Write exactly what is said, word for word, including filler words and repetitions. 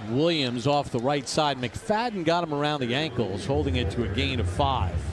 Williams off the right side. McFadden got him around the ankles, holding it to a gain of five.